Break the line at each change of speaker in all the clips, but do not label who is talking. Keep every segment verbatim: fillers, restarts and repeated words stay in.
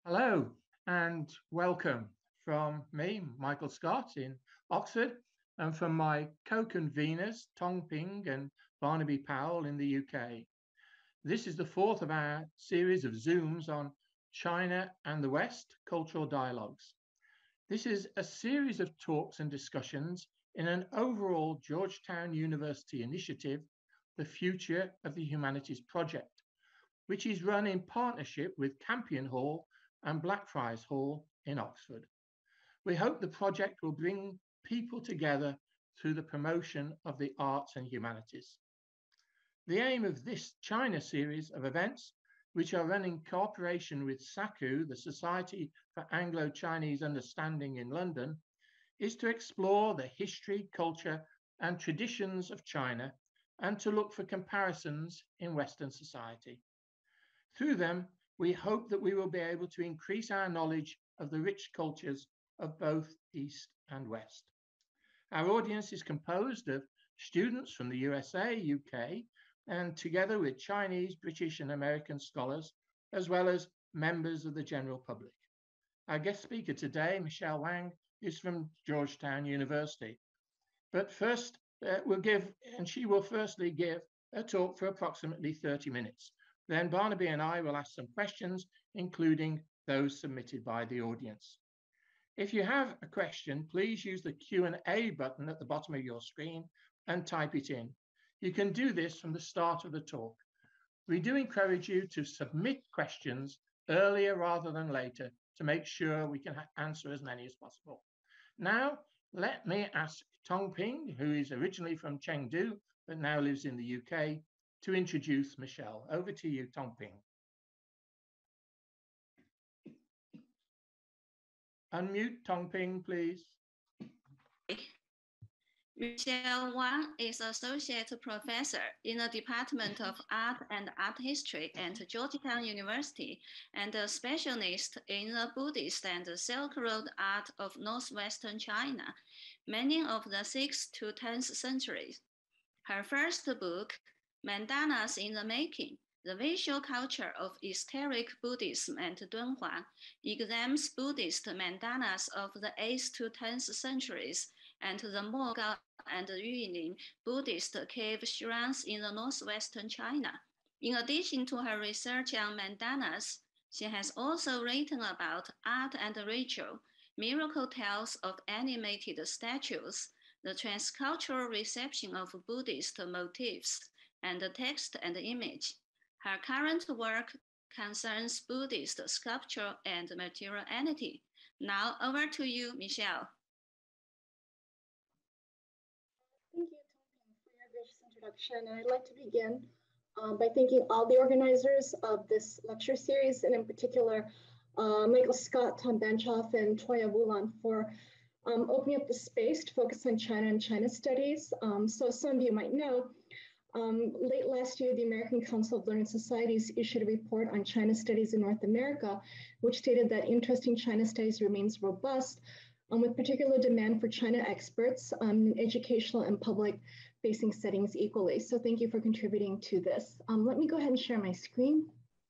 Hello and welcome from me, Michael Scott in Oxford, and from my co-conveners, Tong Ping and Barnaby Powell in the U K. This is the fourth of our series of Zooms on China and the West, Cultural Dialogues. This is a series of talks and discussions in an overall Georgetown University initiative, the Future of the Humanities Project, which is run in partnership with Campion Hall and Blackfriars Hall in Oxford. We hope the project will bring people together through the promotion of the arts and humanities. The aim of this China series of events, which are run in cooperation with S A C U, the Society for Anglo-Chinese Understanding in London, is to explore the history, culture, and traditions of China and to look for comparisons in Western society. Through them, we hope that we will be able to increase our knowledge of the rich cultures of both East and West. Our audience is composed of students from the U S A, U K, and together with Chinese, British, and American scholars, as well as members of the general public. Our guest speaker today, Michelle Wang, is from Georgetown University. But first, uh, we'll give, and she will firstly give a talk for approximately thirty minutes. Then Barnaby and I will ask some questions, including those submitted by the audience. If you have a question, please use the Q and A button at the bottom of your screen and type it in. You can do this from the start of the talk. We do encourage you to submit questions earlier rather than later to make sure we can answer as many as possible. Now, let me ask Tong Ping, who is originally from Chengdu, but now lives in the U K, to introduce Michelle. Over to you, Tong Ping. Unmute Tong Ping, please.
Michelle Wang is Associate Professor in the Department of Art and Art History at Georgetown University and a specialist in the Buddhist and Silk Road art of northwestern China, many of the sixth to tenth centuries. Her first book, Mandalas in the Making, The Visual Culture of Esoteric Buddhism at Dunhuang, examines Buddhist mandalas of the eighth to tenth centuries and the Mogao and Yulin Buddhist cave shrines in the northwestern China. In addition to her research on mandalas, she has also written about art and ritual, miracle tales of animated statues, the transcultural reception of Buddhist motifs, and text and image. Her current work concerns Buddhist sculpture and materiality. Now over to you, Michelle.
Thank you, Tong, for your gracious introduction. And I'd like to begin um, by thanking all the organizers of this lecture series, and in particular, uh, Michael Scott, Tom Banchoff, and Toya Wulan for um, opening up the space to focus on China and China studies. Um, so as some of you might know, Um, late last year, the American Council of Learned Societies issued a report on China studies in North America, which stated that interest in China studies remains robust, um, with particular demand for China experts um, in educational and public-facing settings equally. So thank you for contributing to this. Um, let me go ahead and share my screen.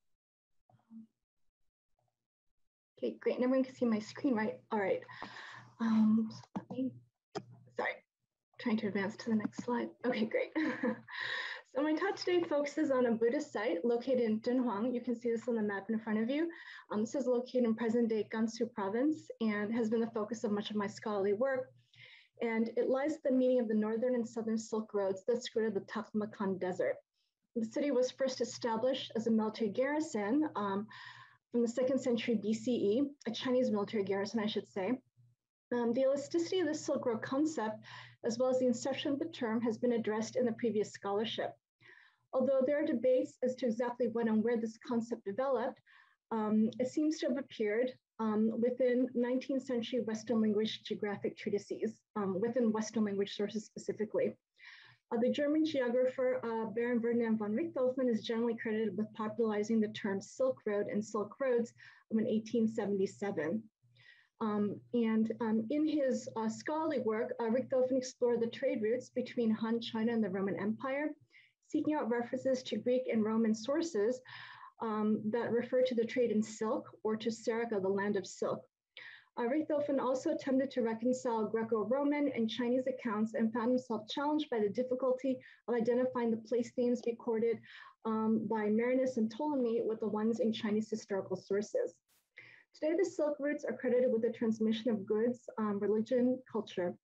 Okay, great, and everyone can see my screen, right? All right. Um, so let me, sorry. Trying to advance to the next slide. Okay, great. So my talk today focuses on a Buddhist site located in Dunhuang. You can see this on the map in front of you. Um, this is located in present-day Gansu Province and has been the focus of much of my scholarly work. And it lies at the meeting of the northern and southern Silk Roads that skirted the Taklamakan Desert. The city was first established as a military garrison um, from the second century B C E, a Chinese military garrison, I should say. Um, the elasticity of the Silk Road concept, as well as the inception of the term, has been addressed in the previous scholarship. Although there are debates as to exactly when and where this concept developed, um, it seems to have appeared um, within nineteenth century Western language geographic treatises, um, within Western language sources specifically. Uh, the German geographer uh, Baron Ferdinand von Richthofen is generally credited with popularizing the term Silk Road and Silk Roads in eighteen seventy-seven. Um, and um, in his uh, scholarly work, uh, Richthofen explored the trade routes between Han China and the Roman Empire, seeking out references to Greek and Roman sources um, that refer to the trade in silk or to Serica, the land of silk. Uh, Richthofen also attempted to reconcile Greco-Roman and Chinese accounts and found himself challenged by the difficulty of identifying the place names recorded um, by Marinus and Ptolemy with the ones in Chinese historical sources. Today, the silk routes are credited with the transmission of goods, um, religion, culture.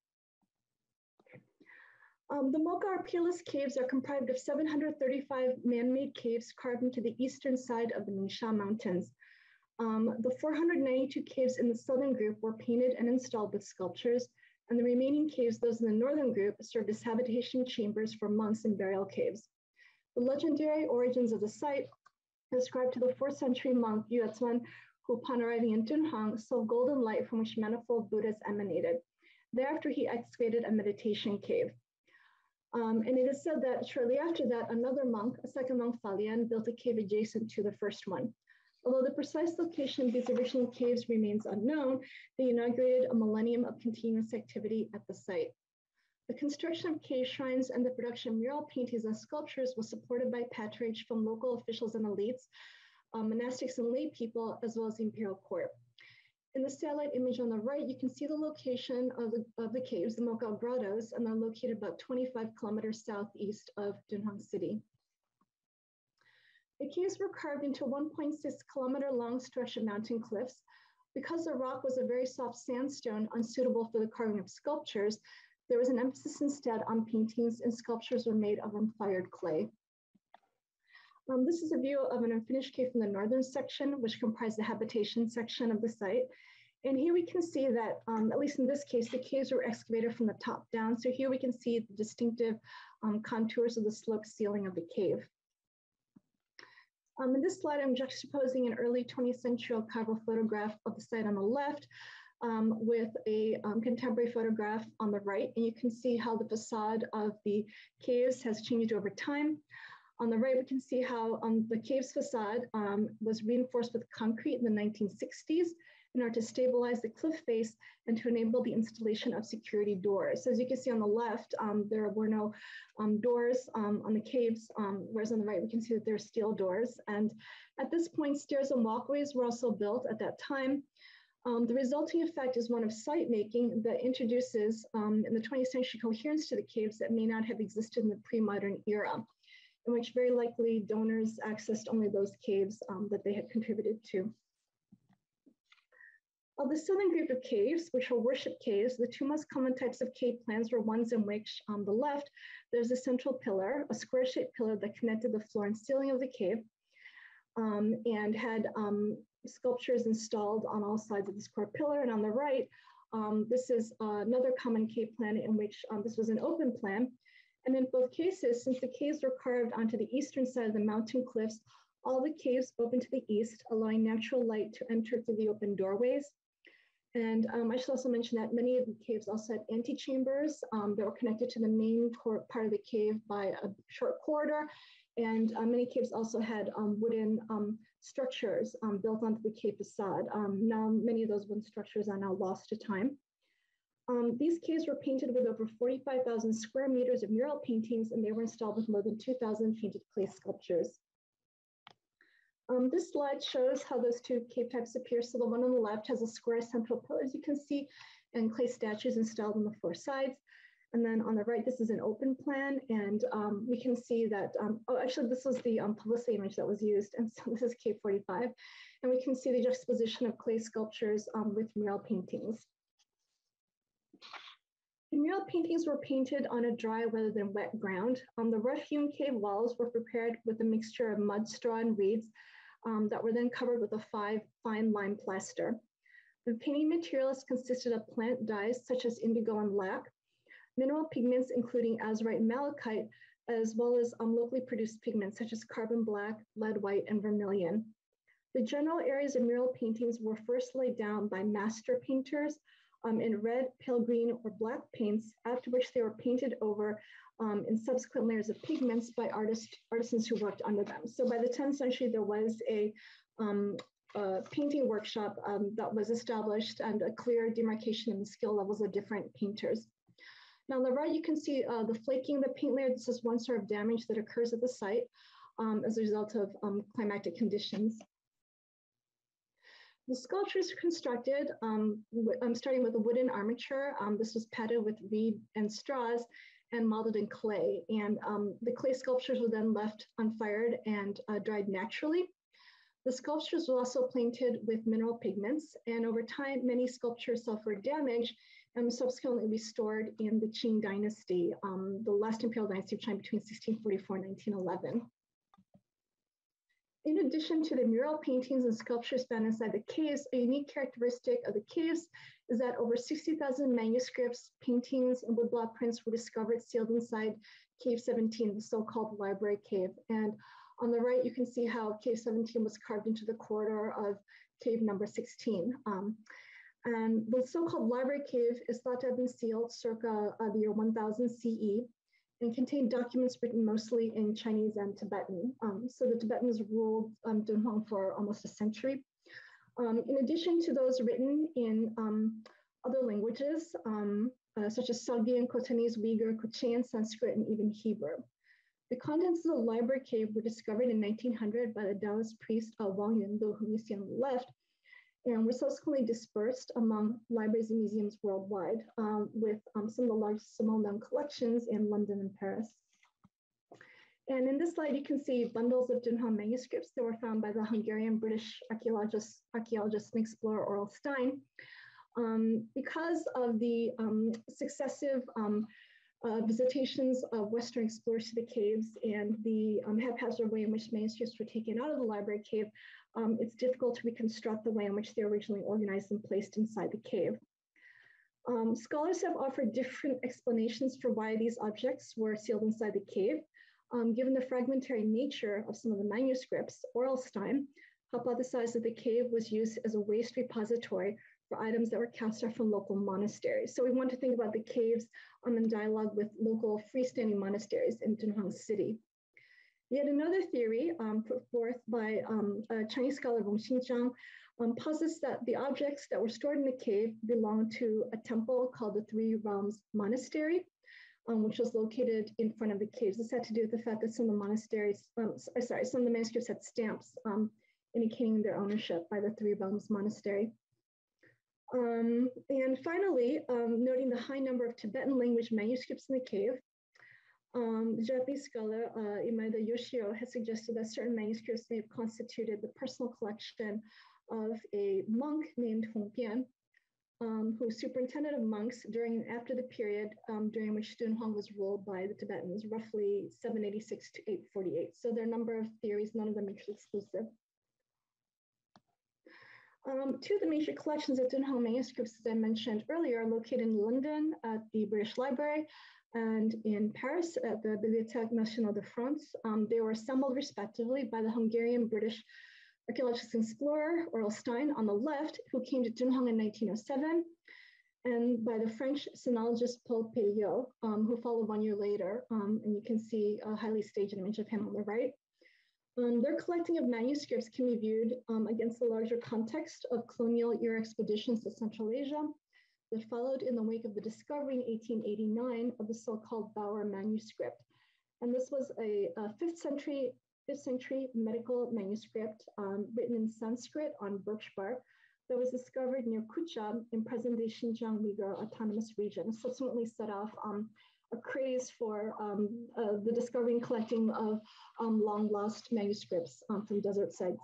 Um, the Mogao Caves are comprised of seven hundred thirty-five man-made caves carved into the eastern side of the Mingsha Mountains. Um, the four hundred ninety-two caves in the southern group were painted and installed with sculptures, and the remaining caves, those in the northern group, served as habitation chambers for monks and burial caves. The legendary origins of the site ascribed to the fourth century monk Yuezhuan, who upon arriving in Dunhuang saw golden light from which manifold Buddhas emanated. Thereafter, he excavated a meditation cave. Um, and it is said that shortly after that, another monk, a second monk, Falian, built a cave adjacent to the first one. Although the precise location of these original caves remains unknown, they inaugurated a millennium of continuous activity at the site. The construction of cave shrines and the production of mural paintings and sculptures was supported by patronage from local officials and elites, um, monastics and lay people, as well as the imperial court. In the satellite image on the right, you can see the location of the, of the caves, the Mogao Grottos, and they're located about twenty-five kilometers southeast of Dunhuang city. The caves were carved into a one point six kilometer long stretch of mountain cliffs. Because the rock was a very soft sandstone unsuitable for the carving of sculptures, there was an emphasis instead on paintings, and sculptures were made of unfired clay. Um, this is a view of an unfinished cave from the northern section, which comprised the habitation section of the site. And here we can see that, um, at least in this case, the caves were excavated from the top down. So here we can see the distinctive um, contours of the sloped ceiling of the cave. Um, in this slide, I'm juxtaposing an early twentieth century archival photograph of the site on the left um, with a um, contemporary photograph on the right. And you can see how the facade of the caves has changed over time. On the right, we can see how um, the cave's facade um, was reinforced with concrete in the nineteen sixties in order to stabilize the cliff face and to enable the installation of security doors. So as you can see on the left, um, there were no um, doors um, on the caves, um, whereas on the right, we can see that there are steel doors. And at this point, stairs and walkways were also built at that time. Um, the resulting effect is one of site making that introduces um, in the twentieth century coherence to the caves that may not have existed in the pre-modern era, in which very likely donors accessed only those caves um, that they had contributed to. Of the southern group of caves, which were worship caves, the two most common types of cave plans were ones in which, on the left, there's a central pillar, a square-shaped pillar that connected the floor and ceiling of the cave, um, and had um, sculptures installed on all sides of the square pillar. And on the right, um, this is uh, another common cave plan in which um, this was an open plan. And in both cases, since the caves were carved onto the eastern side of the mountain cliffs, all the caves open to the east, allowing natural light to enter through the open doorways. And um, I should also mention that many of the caves also had antechambers um, that were connected to the main part of the cave by a short corridor. And uh, many caves also had um, wooden um, structures um, built onto the cave facade. Um, now, many of those wooden structures are now lost to time. Um, these caves were painted with over forty-five thousand square meters of mural paintings, and they were installed with more than two thousand painted clay sculptures. Um, this slide shows how those two cave types appear. So the one on the left has a square central pillar, as you can see, and clay statues installed on the four sides. And then on the right, this is an open plan. And um, we can see that, um, oh, actually, this was the um, publicity image that was used. And so this is cave forty-five. And we can see the juxtaposition of clay sculptures um, with mural paintings. The mural paintings were painted on a dry rather than wet ground. Um, the rough-hewn cave walls were prepared with a mixture of mud, straw, and reeds um, that were then covered with a five fine lime plaster. The painting materials consisted of plant dyes such as indigo and lac, mineral pigments including azurite and malachite, as well as um, locally produced pigments such as carbon black, lead white, and vermilion. The general areas of mural paintings were first laid down by master painters Um, in red, pale green, or black paints, after which they were painted over um, in subsequent layers of pigments by artists, artisans who worked under them. So by the tenth century, there was a, um, a painting workshop um, that was established and a clear demarcation in the skill levels of different painters. Now on the right, you can see uh, the flaking of the paint layer. This is one sort of damage that occurs at the site. um, as a result of um, climatic conditions. The sculptures constructed, um, I'm starting with a wooden armature. Um, this was padded with reed and straws and molded in clay. And um, the clay sculptures were then left unfired and uh, dried naturally. The sculptures were also painted with mineral pigments, and over time, many sculptures suffered damage and were subsequently restored in the Qing dynasty, um, the last imperial dynasty of China between sixteen forty-four and nineteen eleven. In addition to the mural paintings and sculptures found inside the caves, a unique characteristic of the caves is that over sixty thousand manuscripts, paintings, and woodblock prints were discovered sealed inside Cave seventeen, the so-called library cave. And on the right, you can see how Cave seventeen was carved into the corridor of cave number sixteen. Um, and the so-called library cave is thought to have been sealed circa uh, the year one thousand C E and contained documents written mostly in Chinese and Tibetan. Um, so the Tibetans ruled um, Dunhuang for almost a century. Um, in addition to those written in um, other languages, um, uh, such as Sogdian, Khotanese, Uyghur, Kachin, Sanskrit, and even Hebrew. The contents of the library cave were discovered in nineteen hundred by the Taoist priest uh, Wang, whom you see on the left, and were subsequently dispersed among libraries and museums worldwide, um, with um, some of the largest well-known collections in London and Paris. And in this slide, you can see bundles of Dunhuang manuscripts that were found by the Hungarian-British archaeologist, archaeologist and explorer Aurel Stein. Um, because of the um, successive um, uh, visitations of Western explorers to the caves and the um, haphazard way in which manuscripts were taken out of the library cave, um, it's difficult to reconstruct the way in which they were originally organized and placed inside the cave. Um, scholars have offered different explanations for why these objects were sealed inside the cave. Um, given the fragmentary nature of some of the manuscripts, Aurel Stein hypothesized that the cave was used as a waste repository for items that were cast off from local monasteries. So we want to think about the caves um, in dialogue with local freestanding monasteries in Dunhuang city. Yet another theory um, put forth by um, a Chinese scholar, Wang Xingjiang, um, posits that the objects that were stored in the cave belonged to a temple called the Three Realms Monastery, um, which was located in front of the caves. This had to do with the fact that some of the monasteries, um, sorry, some of the manuscripts had stamps um, indicating their ownership by the Three Realms Monastery. Um, and finally, um, noting the high number of Tibetan language manuscripts in the cave, um, the Japanese scholar uh, Imaeda Yoshio has suggested that certain manuscripts may have constituted the personal collection of a monk named Hong Bian, um, who was superintendent of monks during and after the period um, during which Dunhuang was ruled by the Tibetans, roughly seven eighty-six to eight forty-eight. So there are a number of theories, none of them mutually exclusive. Um, two of the major collections of Dunhuang manuscripts, as I mentioned earlier, are located in London at the British Library and in Paris at the Bibliothèque Nationale de France. Um, they were assembled respectively by the Hungarian-British archaeologist and explorer Aurel Stein on the left, who came to Dunhuang in nineteen oh seven, and by the French sinologist Paul Pelliot, um, who followed one year later. Um, and you can see a highly staged image of him on the right. Um, their collecting of manuscripts can be viewed um, against the larger context of colonial era expeditions to Central Asia that followed in the wake of the discovery in eighteen eighty-nine of the so-called Bauer manuscript. And this was a, a fifth century, fifth century medical manuscript um, written in Sanskrit on birch bark that was discovered near Kucha in present-day Xinjiang Uyghur Autonomous Region, subsequently set off um, a craze for um, uh, the discovery and collecting of um, long-lost manuscripts um, from desert sites.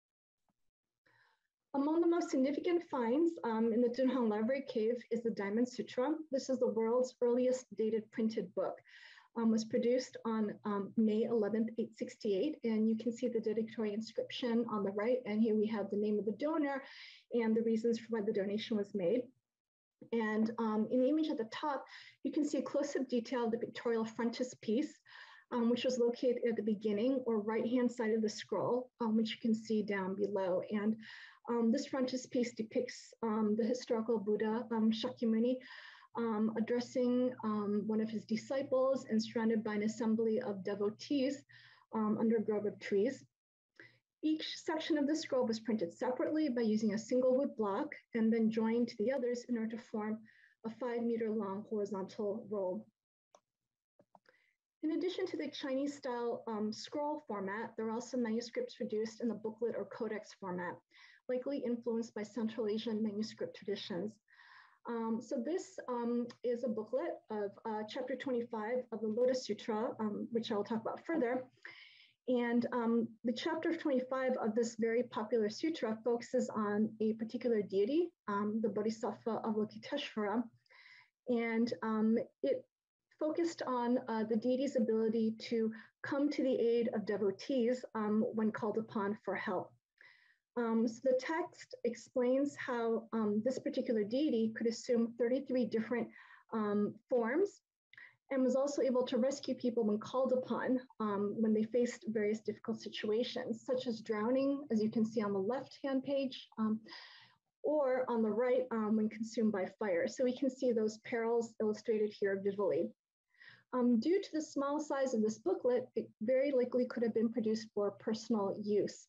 Among the most significant finds um, in the Dunhuang Library Cave is the Diamond Sutra. This is the world's earliest dated printed book. Um, was produced on um, May eleventh, eight sixty-eight, and you can see the dedicatory inscription on the right, and here we have the name of the donor and the reasons for why the donation was made. And um, in the image at the top, you can see a close-up detail of the pictorial frontispiece, um, which was located at the beginning or right-hand side of the scroll, um, which you can see down below. And um, this frontispiece depicts um, the historical Buddha, um, Shakyamuni, um, addressing um, one of his disciples and surrounded by an assembly of devotees um, under a grove of trees. Each section of the scroll was printed separately by using a single wood block and then joined to the others in order to form a five meter long horizontal roll. In addition to the Chinese style um, scroll format, there are also manuscripts produced in the booklet or codex format, likely influenced by Central Asian manuscript traditions. Um, so this um, is a booklet of uh, chapter twenty-five of the Lotus Sutra, um, which I'll talk about further. And um, the chapter twenty-five of this very popular sutra focuses on a particular deity, um, the Bodhisattva Avalokiteshvara. And um, it focused on uh, the deity's ability to come to the aid of devotees um, when called upon for help. Um, so the text explains how um, this particular deity could assume thirty-three different um, forms and was also able to rescue people when called upon um, when they faced various difficult situations, such as drowning, as you can see on the left-hand page, um, or on the right um, when consumed by fire. So we can see those perils illustrated here visually. Um, due to the small size of this booklet, it very likely could have been produced for personal use.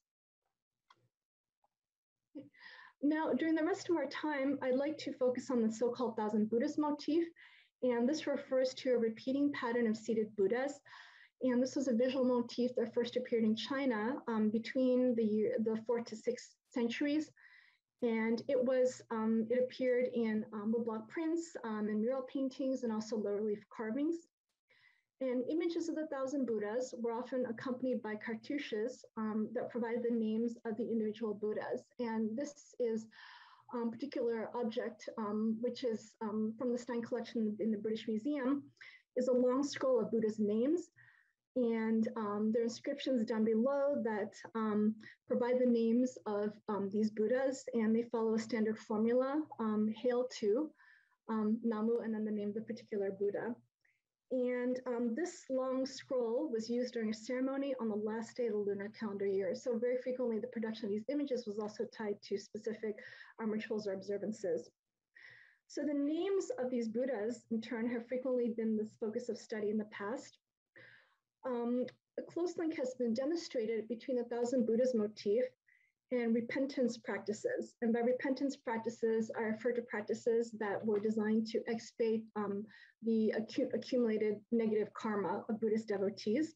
Now, during the rest of our time, I'd like to focus on the so-called Thousand Buddhas motif, and this refers to a repeating pattern of seated Buddhas. And this was a visual motif that first appeared in China um, between the, year, the fourth to sixth centuries. And it was, um, it appeared in um, woodblock prints um, and mural paintings and also low relief carvings. And images of the Thousand Buddhas were often accompanied by cartouches um, that provided the names of the individual Buddhas. And this is a um, particular object, um, which is um, from the Stein collection in the British Museum, is a long scroll of Buddha's names. And um, there are inscriptions down below that um, provide the names of um, these Buddhas, and they follow a standard formula, um, hail to, um, Namu, and then the name of the particular Buddha. And um, this long scroll was used during a ceremony on the last day of the lunar calendar year. So very frequently, the production of these images was also tied to specific um, rituals or observances. So the names of these Buddhas, in turn, have frequently been this focus of study in the past. Um, a close link has been demonstrated between the Thousand Buddhas motif and repentance practices. And by repentance practices, I refer to practices that were designed to expiate um, the acu accumulated negative karma of Buddhist devotees.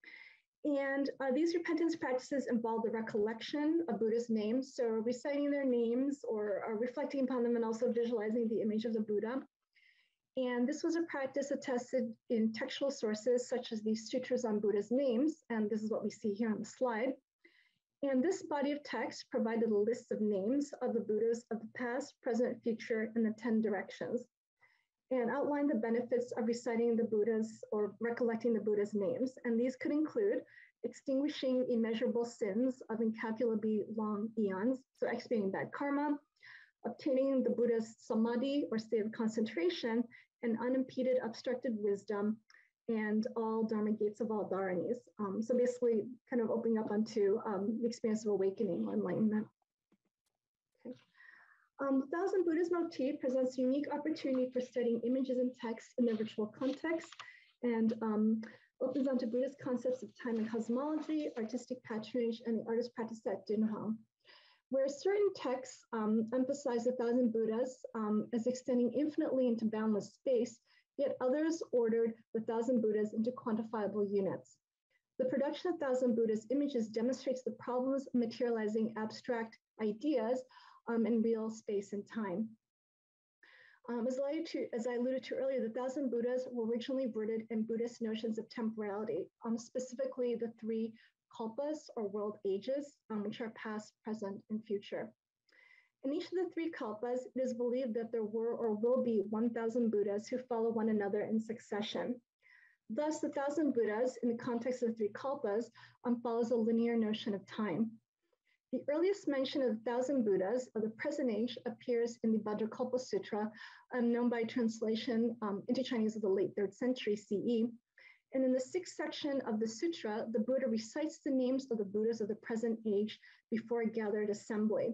And uh, these repentance practices involve the recollection of Buddha's names, so reciting their names or, or reflecting upon them and also visualizing the image of the Buddha. And this was a practice attested in textual sources such as the Sutras on Buddha's Names, and this is what we see here on the slide. And this body of text provided a list of names of the Buddhas of the past, present, future, and the ten directions, and outlined the benefits of reciting the Buddha's or recollecting the Buddha's names. And these could include extinguishing immeasurable sins of incalculably long eons, so expiating bad karma, obtaining the Buddha's samadhi or state of concentration, and unimpeded obstructed wisdom, and all Dharma gates of all Dharanis. Um, so basically kind of opening up onto um, the experience of awakening or enlightenment. Okay. Um, the Thousand Buddhas motif presents a unique opportunity for studying images and text in their ritual context, and um, opens onto Buddhist concepts of time and cosmology, artistic patronage, and the artist practice at Dunhuang, where certain texts um, emphasize the Thousand Buddhas um, as extending infinitely into boundless space, yet others ordered the Thousand Buddhas into quantifiable units. The production of Thousand Buddhas images demonstrates the problems of materializing abstract ideas um, in real space and time. Um, as, I to, as I alluded to earlier, the Thousand Buddhas were originally rooted in Buddhist notions of temporality, um, specifically the three kalpas or world ages, um, which are past, present, and future. In each of the three kalpas, it is believed that there were or will be one thousand Buddhas who follow one another in succession. Thus, the Thousand Buddhas, in the context of the three kalpas, um, follows a linear notion of time. The earliest mention of the Thousand Buddhas of the present age appears in the Vajrakalpa Sutra, um, known by translation um, into Chinese of the late third century C E. And in the sixth section of the sutra, the Buddha recites the names of the Buddhas of the present age before a gathered assembly.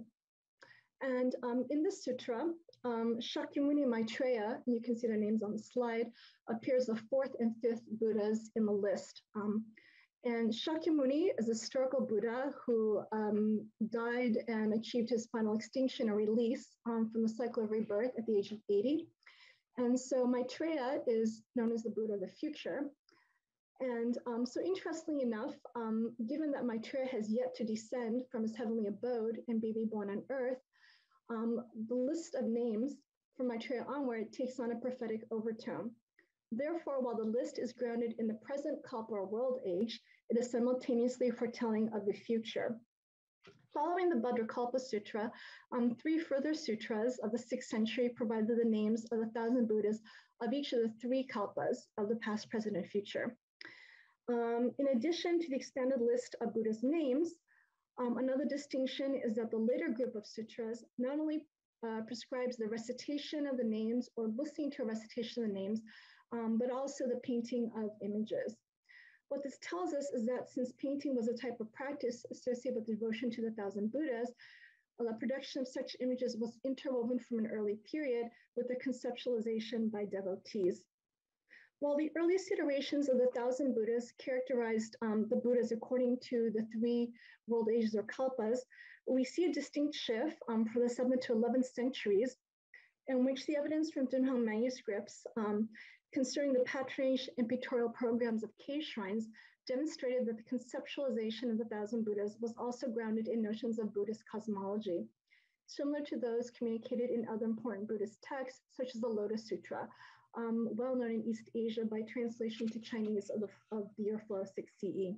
And um, in this sutra, um, Shakyamuni Maitreya, you can see their names on the slide, appears the fourth and fifth Buddhas in the list. Um, and Shakyamuni is a historical Buddha who um, died and achieved his final extinction or release um, from the cycle of rebirth at the age of eighty. And so Maitreya is known as the Buddha of the future. And um, so interestingly enough, um, given that Maitreya has yet to descend from his heavenly abode and be reborn on earth, um, the list of names from Maitreya onward takes on a prophetic overtone. Therefore, while the list is grounded in the present Kalpa world age, it is simultaneously foretelling of the future. Following the Bhadrakalpa Sutra, um, three further sutras of the sixth century provided the names of the thousand Buddhas of each of the three kalpas of the past, present, and future. Um, in addition to the expanded list of Buddha's names, um, another distinction is that the later group of sutras not only uh, prescribes the recitation of the names or listening to a recitation of the names, um, but also the painting of images. What this tells us is that since painting was a type of practice associated with devotion to the thousand Buddhas, the production of such images was interwoven from an early period with the conceptualization by devotees. While the earliest iterations of the thousand Buddhas characterized um, the Buddhas according to the three world ages or kalpas, we see a distinct shift um, for the seventh to eleventh centuries, in which the evidence from Dunhuang manuscripts um, concerning the patronage and pictorial programs of cave shrines demonstrated that the conceptualization of the thousand Buddhas was also grounded in notions of Buddhist cosmology, similar to those communicated in other important Buddhist texts, such as the Lotus Sutra, um, well known in East Asia by translation to Chinese of the, of the year four oh six C E.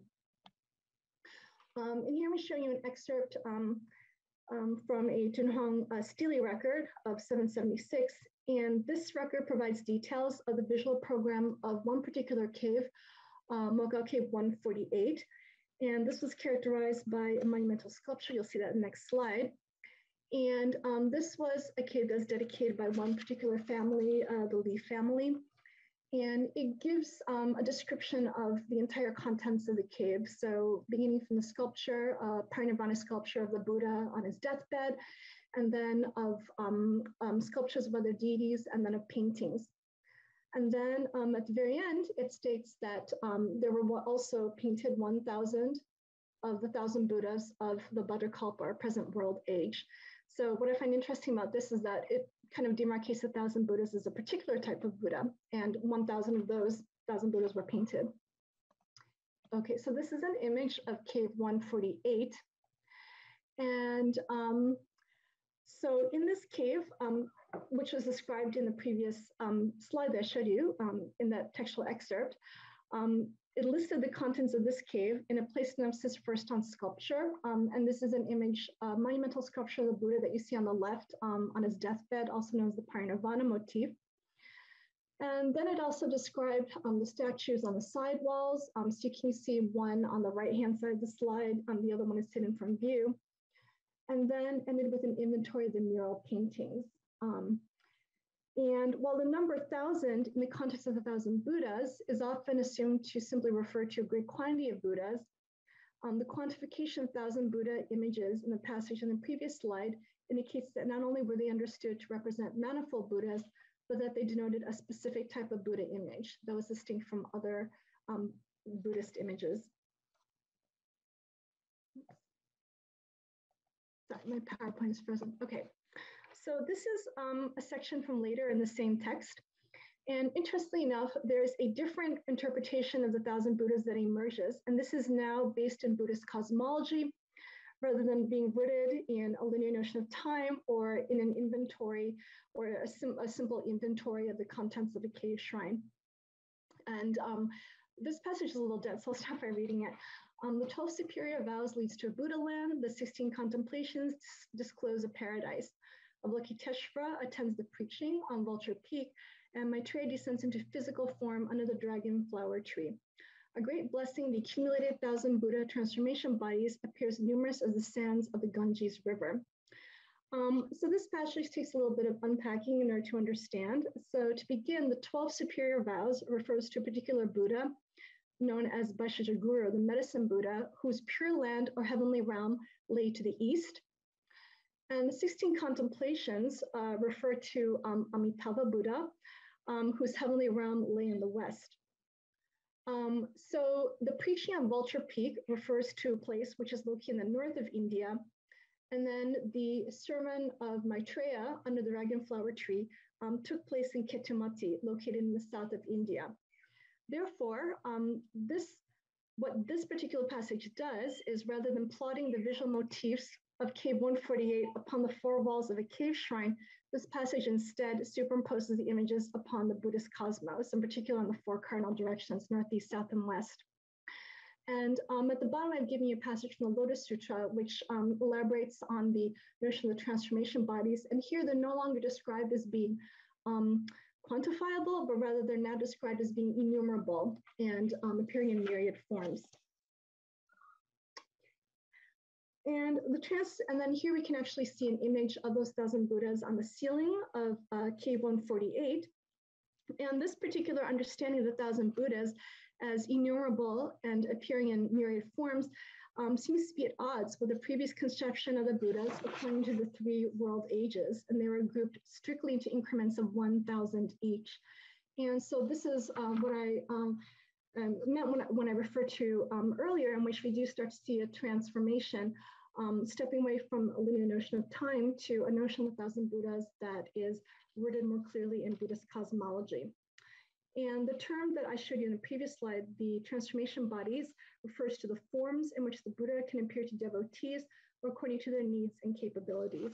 Um, and here I'm showing you an excerpt um, um, from a Dunhuang uh, stele record of seven seventy-six. And this record provides details of the visual program of one particular cave, uh, Mogao Cave one forty-eight. And this was characterized by a monumental sculpture. You'll see that in the next slide. And um, this was a cave that's dedicated by one particular family, uh, the Li family. And it gives um, a description of the entire contents of the cave. So beginning from the sculpture, uh, Parinirvana sculpture of the Buddha on his deathbed, and then of um, um, sculptures of other deities, and then of paintings. And then um, at the very end, it states that um, there were also painted one thousand of the thousand Buddhas of the Bhadrakalpa, or present world age. So what I find interesting about this is that it kind of demarcates the thousand Buddhas as a particular type of Buddha, and one thousand of those thousand Buddhas were painted. Okay, so this is an image of cave one forty-eight. And um, so in this cave, um, which was described in the previous um, slide that I showed you um, in that textual excerpt, um, it listed the contents of this cave and it placed an emphasis first on sculpture. Um, and this is an image, uh, monumental sculpture of the Buddha that you see on the left um, on his deathbed, also known as the Parinirvana motif. And then it also described um, the statues on the side walls. Um, so you can see one on the right-hand side of the slide, um, the other one is hidden from view. And then ended with an inventory of the mural paintings. Um, and while the number thousand in the context of the thousand Buddhas is often assumed to simply refer to a great quantity of Buddhas, um, the quantification of thousand Buddha images in the passage in the previous slide indicates that not only were they understood to represent manifold Buddhas, but that they denoted a specific type of Buddha image that was distinct from other um, Buddhist images. Sorry, my PowerPoint is frozen. Okay, so this is um, a section from later in the same text. And interestingly enough, there's a different interpretation of the thousand Buddhas that emerges. And this is now based in Buddhist cosmology, rather than being rooted in a linear notion of time or in an inventory or a, sim a simple inventory of the contents of a cave shrine. And um, this passage is a little dense, so I'll start by reading it. Um, the twelve superior vows leads to a Buddha land. The sixteen contemplations disclose a paradise. Avalokiteshvara attends the preaching on Vulture Peak, and Maitreya descends into physical form under the dragon flower tree. A great blessing, the accumulated thousand Buddha transformation bodies appears numerous as the sands of the Ganges River. Um, so this passage takes a little bit of unpacking in order to understand. So to begin, the twelve superior vows refers to a particular Buddha known as Vaishajaguru, the medicine Buddha, whose pure land or heavenly realm lay to the east. And the sixteen contemplations uh, refer to um, Amitabha Buddha, um, whose heavenly realm lay in the west. Um, so the preaching on Vulture Peak refers to a place which is located in the north of India. And then the sermon of Maitreya under the dragon flower tree um, took place in Ketumati, located in the south of India. therefore, um, this what this particular passage does is rather than plotting the visual motifs of cave one forty-eight upon the four walls of a cave shrine, this passage instead superimposes the images upon the Buddhist cosmos, in particular on the four cardinal directions, northeast, south, and west. And um, at the bottom, I've given you a passage from the Lotus Sutra, which um, elaborates on the notion of the transformation bodies. And here they're no longer described as being um, quantifiable, but rather they're now described as being innumerable and um, appearing in myriad forms. And the trans, and then here we can actually see an image of those thousand Buddhas on the ceiling of uh, cave one forty-eight. And this particular understanding of the thousand Buddhas as innumerable and appearing in myriad forms um, seems to be at odds with the previous conception of the Buddhas according to the three world ages, and they were grouped strictly into increments of one thousand each. And so this is um, what I um, um, meant when I, when I referred to um, earlier, in which we do start to see a transformation, um, stepping away from a linear notion of time to a notion of a thousand Buddhas that is rooted more clearly in Buddhist cosmology. And the term that I showed you in the previous slide, the transformation bodies, refers to the forms in which the Buddha can appear to devotees according to their needs and capabilities.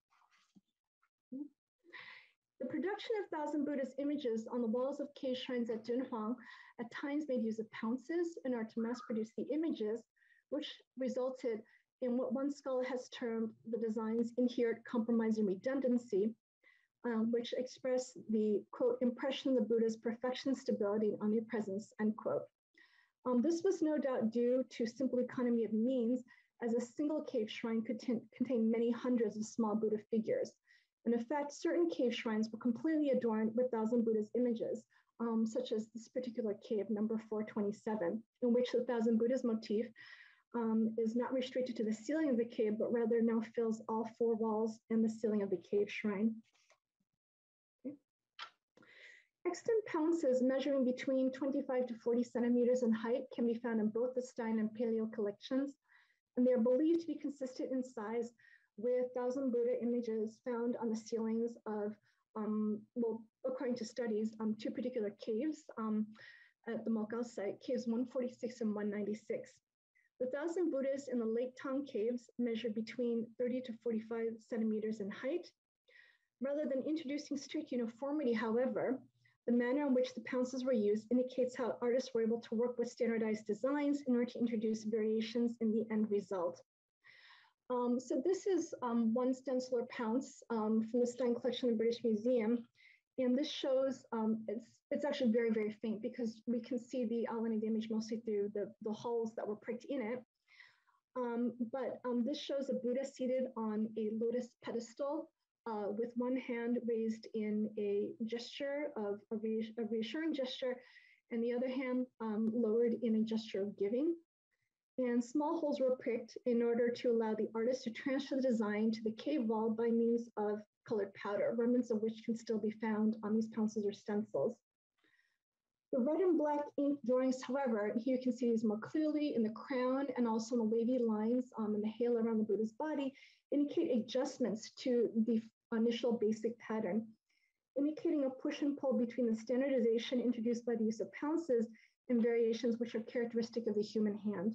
The production of Thousand Buddhas images on the walls of cave shrines at Dunhuang at times made use of pounces in order to mass produce the images, which resulted in what one scholar has termed the design's inherent compromise and redundancy, Um, which express the, quote, impression of the Buddha's perfection, stability, and omnipresence, end quote. Um, this was no doubt due to simple economy of means, as a single cave shrine could contain many hundreds of small Buddha figures. And in fact, certain cave shrines were completely adorned with Thousand Buddhas images, um, such as this particular cave, number four twenty-seven, in which the Thousand Buddhas motif um, is not restricted to the ceiling of the cave, but rather now fills all four walls and the ceiling of the cave shrine. Extant pounces measuring between twenty-five to forty centimeters in height can be found in both the Stein and Paleo collections, and they are believed to be consistent in size with Thousand Buddha images found on the ceilings of, um, well, according to studies, um, two particular caves um, at the Mogao site, caves one forty-six and one ninety-six. The Thousand Buddhas in the Lake Tong caves measure between thirty to forty-five centimeters in height. Rather than introducing strict uniformity, however, the manner in which the pounces were used indicates how artists were able to work with standardized designs in order to introduce variations in the end result. Um, so this is um, one stenciler pounce um, from the Stein collection in the British Museum. And this shows, um, it's, it's actually very, very faint because we can see the outline of the image mostly through the, the holes that were pricked in it. Um, but um, this shows a Buddha seated on a lotus pedestal, Uh, with one hand raised in a gesture of a, re a reassuring gesture, and the other hand um, lowered in a gesture of giving. And small holes were pricked in order to allow the artist to transfer the design to the cave wall by means of colored powder, remnants of which can still be found on these pounces or stencils. The red and black ink drawings, however, here you can see these more clearly in the crown and also in the wavy lines um, in the halo around the Buddha's body, indicate adjustments to the initial basic pattern, indicating a push and pull between the standardization introduced by the use of pounces and variations which are characteristic of the human hand.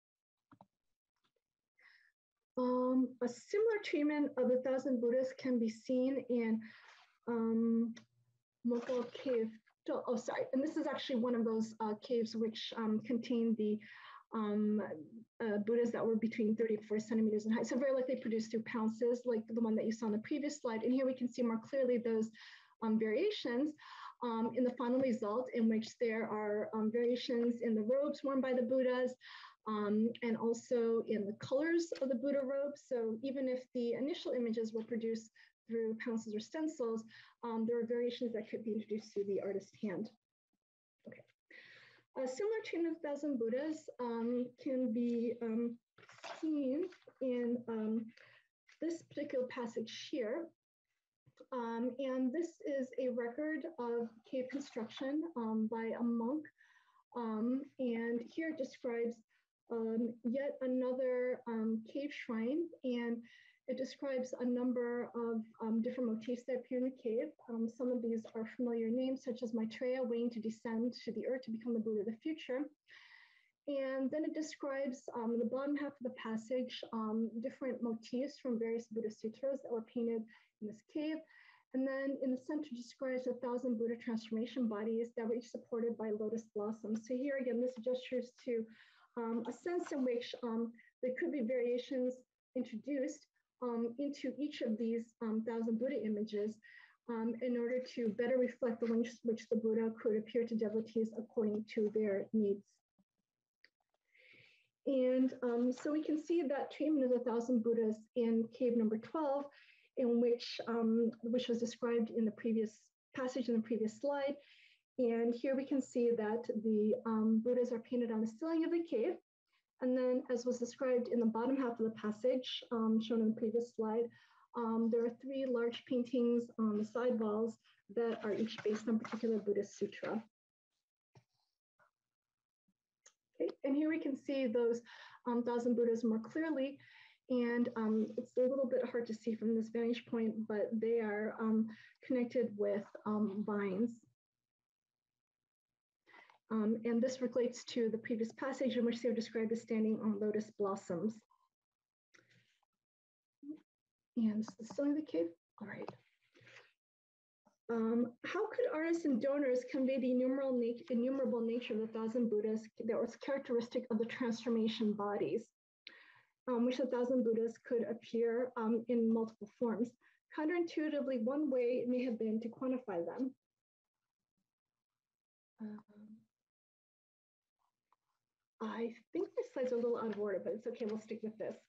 Um, a similar treatment of the Thousand Buddhas can be seen in um, Mogao Cave. Oh, sorry. And this is actually one of those uh, caves which um, contain the um, uh, Buddhas that were between thirty to forty centimeters in height. So very likely produced through pounces, like the one that you saw in the previous slide. And here we can see more clearly those um, variations um, in the final result, in which there are um, variations in the robes worn by the Buddhas, um, and also in the colors of the Buddha robes. So even if the initial images were produced through pounces or stencils, um, there are variations that could be introduced through the artist's hand. Okay. A similar treatment of Thousand Buddhas um, can be um, seen in um, this particular passage here. Um, and this is a record of cave construction um, by a monk. Um, and here it describes um, yet another um, cave shrine. And It describes a number of um, different motifs that appear in the cave. Um, some of these are familiar names, such as Maitreya waiting to descend to the earth to become the Buddha of the future. And then it describes um, in the bottom half of the passage um, different motifs from various Buddhist sutras that were painted in this cave. And then in the center describes a thousand Buddha transformation bodies that were each supported by lotus blossoms. So here again, this gestures to um, a sense in which um, there could be variations introduced um, into each of these um, thousand Buddha images um, in order to better reflect the ways which the Buddha could appear to devotees according to their needs. And um, so we can see that treatment of the thousand Buddhas in cave number twelve, in which, um, which was described in the previous passage in the previous slide. And here we can see that the um, Buddhas are painted on the ceiling of the cave. And then, as was described in the bottom half of the passage, um, shown in the previous slide, um, there are three large paintings on the side walls that are each based on a particular Buddhist sutra. Okay, and here we can see those um, thousand Buddhas more clearly. And um, it's a little bit hard to see from this vantage point, but they are um, connected with um, vines. Um, and this relates to the previous passage in which they are described as standing on lotus blossoms. And this is the ceiling of the cave. All right. Um, how could artists and donors convey the innumerable, nat innumerable nature of the thousand Buddhas that was characteristic of the transformation bodies, um, which the thousand Buddhas could appear um, in multiple forms? Counterintuitively, one way may have been to quantify them. Um, I think my slides are a little out of order, but it's okay, we'll stick with this.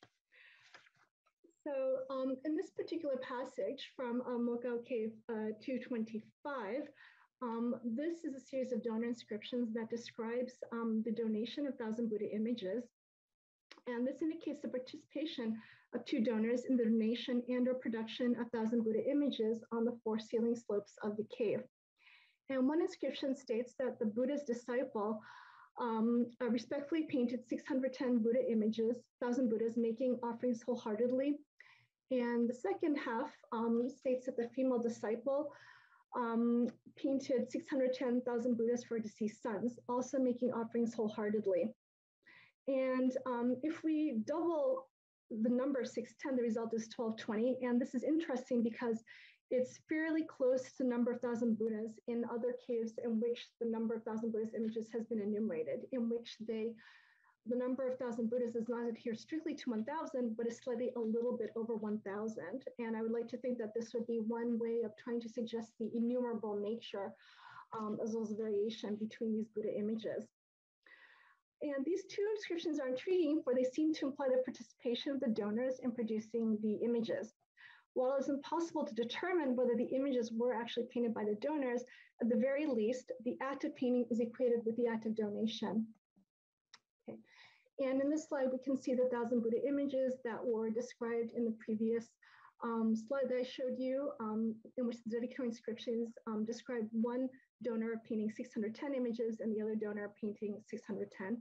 So um, in this particular passage from uh, Mogao Cave uh, two twenty-five, um, this is a series of donor inscriptions that describes um, the donation of thousand Buddha images. And this indicates the participation of two donors in the donation and or production of thousand Buddha images on the four ceiling slopes of the cave. And one inscription states that the Buddha's disciple um, uh, respectfully painted six hundred ten Buddha images, thousand Buddhas, making offerings wholeheartedly. And the second half um, states that the female disciple um, painted six hundred ten thousand Buddhas for deceased sons, also making offerings wholeheartedly. And um, if we double the number six ten, the result is twelve twenty. And this is interesting because it's fairly close to the number of thousand Buddhas in other caves in which the number of thousand Buddhas images has been enumerated, in which they, the number of thousand Buddhas does not adhere strictly to one thousand, but is slightly a little bit over one thousand. And I would like to think that this would be one way of trying to suggest the innumerable nature um, as well as variation between these Buddha images. And these two inscriptions are intriguing, for they seem to imply the participation of the donors in producing the images. While it's impossible to determine whether the images were actually painted by the donors, at the very least, the act of painting is equated with the act of donation. Okay. And in this slide, we can see the thousand Buddha images that were described in the previous um, slide that I showed you, um, in which the Zodiacal inscriptions um, described one donor painting six hundred ten images and the other donor painting six hundred ten.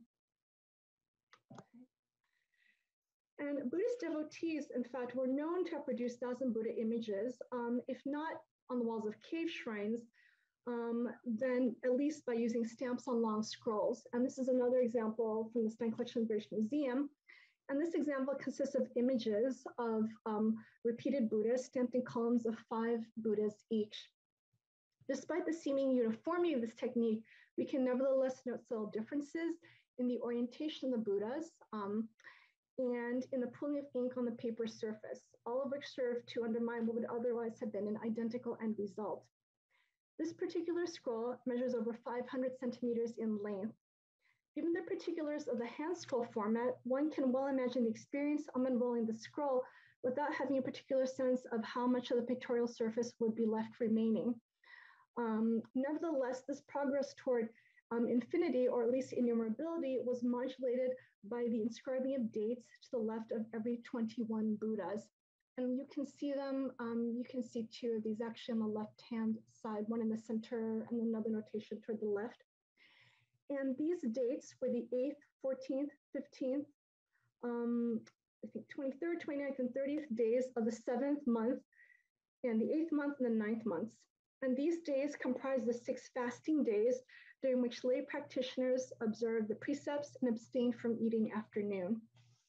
And Buddhist devotees, in fact, were known to have produced thousand Buddha images, um, if not on the walls of cave shrines, um, then at least by using stamps on long scrolls. And this is another example from the Stein Collection of the British Museum. And this example consists of images of um, repeated Buddhas stamped in columns of five Buddhas each. Despite the seeming uniformity of this technique, we can nevertheless note subtle differences in the orientation of the Buddhas, um, and in the pooling of ink on the paper surface, all of which serve to undermine what would otherwise have been an identical end result. This particular scroll measures over five hundred centimeters in length. Given the particulars of the hand scroll format, one can well imagine the experience of unrolling the scroll without having a particular sense of how much of the pictorial surface would be left remaining. Um, nevertheless, this progress toward Um, infinity, or at least innumerability, was modulated by the inscribing of dates to the left of every twenty-one Buddhas. And you can see them, um, you can see two of these actually on the left-hand side, one in the center and another notation toward the left. And these dates were the eighth, fourteenth, fifteenth, um, I think, twenty-third, twenty-ninth, and thirtieth days of the seventh month, and the eighth month and the ninth months. And these days comprise the six fasting days during which lay practitioners observe the precepts and abstain from eating after noon.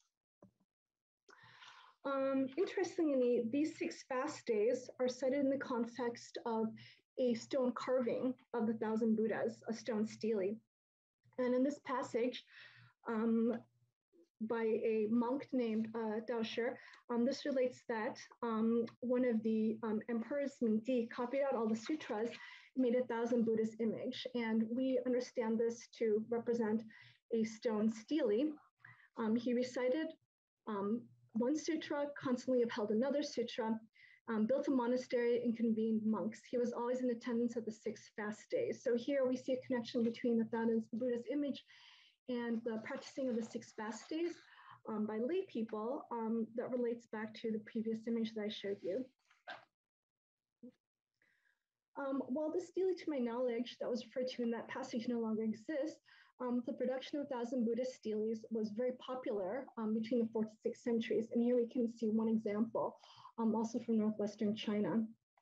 Um, interestingly, these six fast days are cited in the context of a stone carving of the thousand Buddhas, a stone stele. And in this passage, um, by a monk named uh, Dao Shi, um, this relates that um, one of the um, emperors, Mingdi, copied out all the sutras, made a thousand Buddhas image. And we understand this to represent a stone stele. Um, he recited um, one sutra, constantly upheld another sutra, um, built a monastery and convened monks. He was always in attendance at the six fast days. So here we see a connection between the thousand Buddha's image and the practicing of the six fast days um, by lay people um, that relates back to the previous image that I showed you. Um, while the stele, to my knowledge, that was referred to in that passage no longer exists, um, the production of thousand Buddhist steles was very popular um, between the fourth and sixth centuries. And here we can see one example, um, also from northwestern China.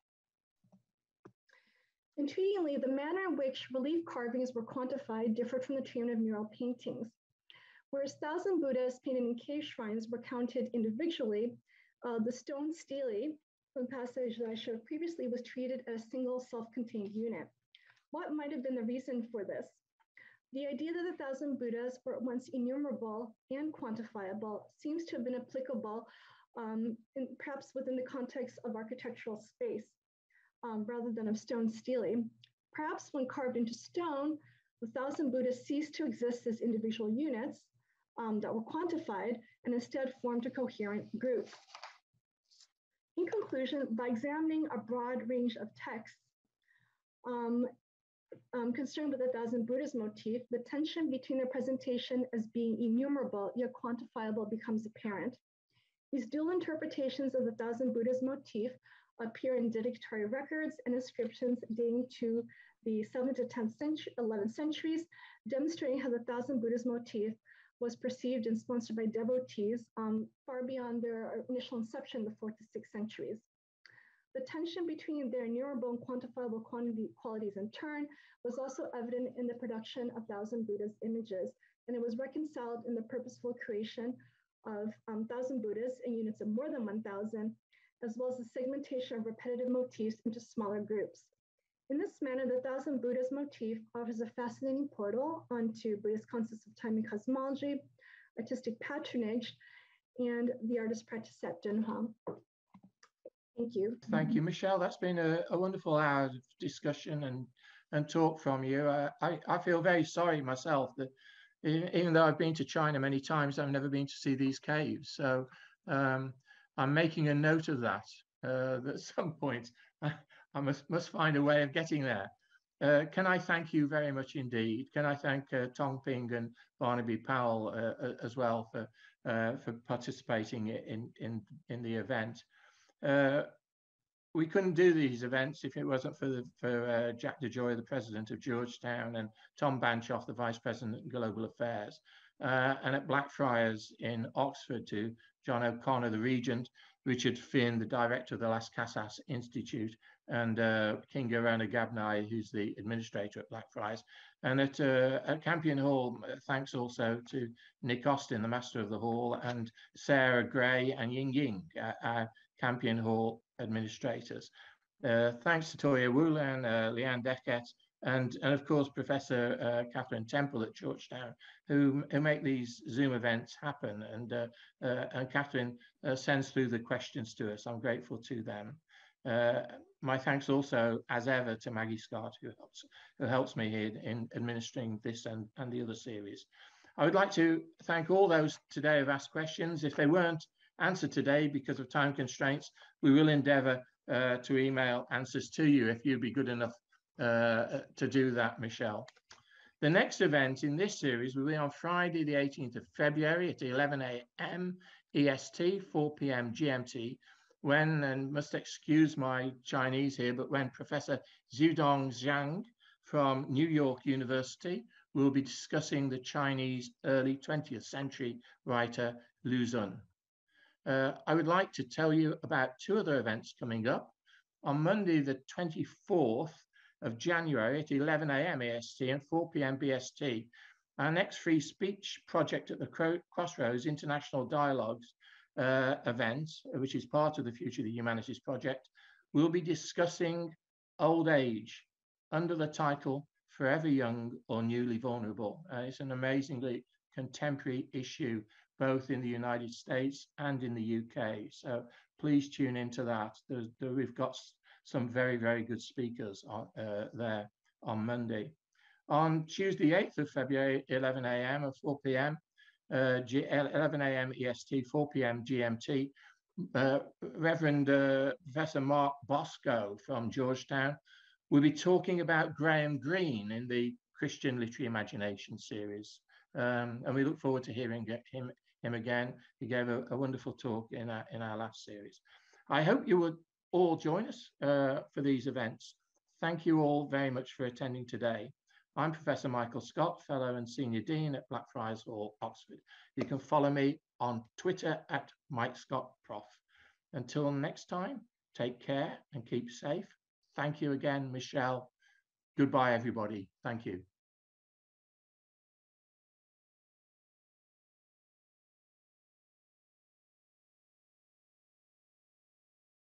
Intriguingly, the manner in which relief carvings were quantified differed from the treatment of mural paintings. Whereas thousand Buddhas painted in cave shrines were counted individually, uh, the stone stele, from the passage that I showed previously, was treated as a single self-contained unit. What might have been the reason for this? The idea that the thousand Buddhas were at once innumerable and quantifiable seems to have been applicable um, in, perhaps within the context of architectural space. Um, rather than of stone stele. Perhaps when carved into stone, the thousand Buddhas ceased to exist as individual units um, that were quantified and instead formed a coherent group. In conclusion, by examining a broad range of texts um, um, concerned with the thousand Buddhas motif, the tension between their presentation as being innumerable yet quantifiable becomes apparent. These dual interpretations of the thousand Buddhas motif appear in dedicatory records and inscriptions dating to the seventh to tenth century, eleventh centuries, demonstrating how the thousand Buddhas motif was perceived and sponsored by devotees um, far beyond their initial inception in the fourth to sixth centuries. The tension between their innumerable and quantifiable quantity, qualities in turn was also evident in the production of thousand Buddhas images, and it was reconciled in the purposeful creation of um, thousand Buddhas in units of more than one thousand, as well as the segmentation of repetitive motifs into smaller groups. In this manner, the thousand Buddhas motif offers a fascinating portal onto Buddhist concepts of time and cosmology, artistic patronage, and the artist practice at Dunhuang. Thank you.
Thank you, Michelle. That's been a, a wonderful hour of discussion and, and talk from you. Uh, I, I feel very sorry myself that even though I've been to China many times, I've never been to see these caves. So um, I'm making a note of that, uh, that at some point I, I must, must find a way of getting there. Uh, can I thank you very much indeed? Can I thank uh, Tong Ping and Barnaby Powell uh, as well for, uh, for participating in, in, in the event. Uh, we couldn't do these events if it wasn't for, the, for uh, Jack DeJoy, the president of Georgetown, and Tom Banchoff, the vice president of global affairs, uh, and at Blackfriars in Oxford to John O'Connor, the regent, Richard Finn, the director of the Las Casas Institute, and uh, Kinga Rana Gabnai, who's the administrator at Blackfriars. And at, uh, at Campion Hall, thanks also to Nick Austin, the master of the hall, and Sarah Gray and Ying Ying, uh, our Campion Hall administrators. Uh, thanks to Toya Wulan, uh, Leanne Deckett, and, and of course, Professor uh, Catherine Temple at Georgetown, who, who make these Zoom events happen. And, uh, uh, and Catherine uh, sends through the questions to us. I'm grateful to them. Uh, my thanks also, as ever, to Maggie Scott, who helps, who helps me here in administering this and, and the other series. I would like to thank all those today who've asked questions. If they weren't answered today because of time constraints, we will endeavour uh, to email answers to you if you'd be good enough uh, to do that, Michelle. The next event in this series will be on Friday, the eighteenth of February at eleven A M E S T, four P M G M T, when, and must excuse my Chinese here, but when Professor Zhudong Zhang from New York University will be discussing the Chinese early twentieth century writer Lu Xun. Uh, I would like to tell you about two other events coming up. On Monday, the twenty-fourth of January at eleven a m E S T and four p m B S T, our next free speech project at the Crossroads International Dialogues uh, event, which is part of the Future of the Humanities project, we'll be discussing old age under the title Forever Young or Newly Vulnerable. Uh, it's an amazingly contemporary issue, both in the United States and in the U K. So please tune into that. There's, there, we've got some very, very good speakers on, uh, there on Monday. On Tuesday, eighth of February, eleven a m and four p m, uh, eleven a m E S T, four p m G M T, uh, Reverend uh, Professor Mark Bosco from Georgetown will be talking about Graham Greene in the Christian Literary Imagination series. Um, and we look forward to hearing him, him again. He gave a, a wonderful talk in our, in our last series. I hope you would all join us uh, for these events. Thank you all very much for attending today. I'm Professor Michael Scott, Fellow and Senior Dean at Blackfriars Hall, Oxford. You can follow me on Twitter at Mike Scott Prof. Until next time, take care and keep safe. Thank you again, Michelle. Goodbye, everybody. Thank you.